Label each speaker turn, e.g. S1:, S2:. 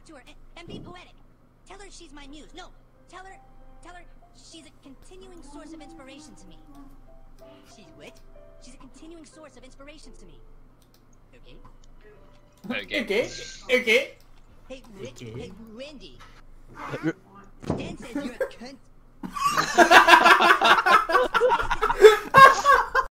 S1: to her and be poetic. Tell her she's my muse. No, tell her she's a continuing source of inspiration to me. She's what? She's a continuing source of inspiration to me. Okay?
S2: Okay.
S1: Hey, hey, Wendy. Stan says you're a cunt.